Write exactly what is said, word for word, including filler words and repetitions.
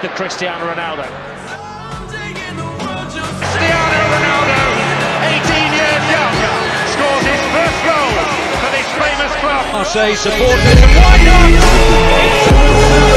the Cristiano Ronaldo. Cristiano Ronaldo, eighteen years young, scores his first goal for this famous club. Marseille supporters, and why not?